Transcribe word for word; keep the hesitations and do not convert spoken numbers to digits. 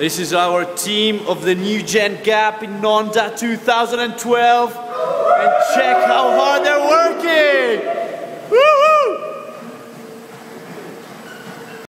This is our team of the New Gen Gap in Nonda two thousand twelve. And check how hard they're working!